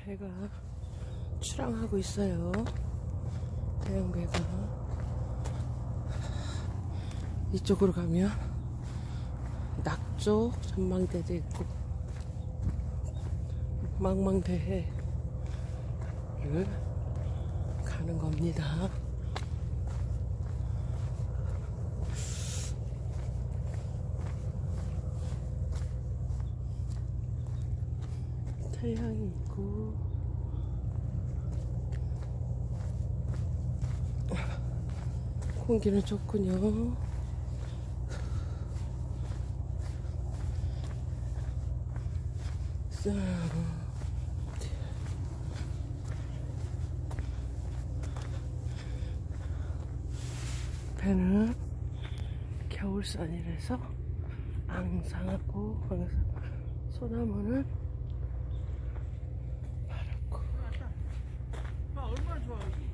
배가 출항하고 있어요. 대형배가. 이쪽으로 가면 낙조 전망대도 있고 망망대해를 가는 겁니다. 태양이 있고 공기는 좋군요. 배는 겨울선이라서 앙상하고 소나무는 파랗고. 얼마나 좋아 여기.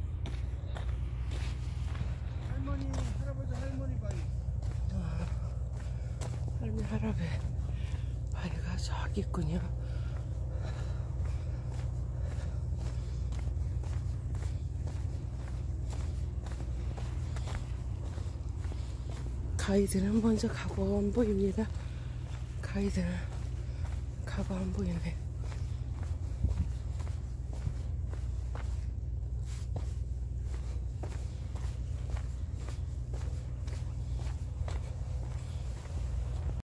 할머니, 할아버지, 할머니 바위. 할머니 할아버지 바위가 저기 있군요. 가이드는 먼저 가고 안 보입니다. 가이드는 가고 안 보이네.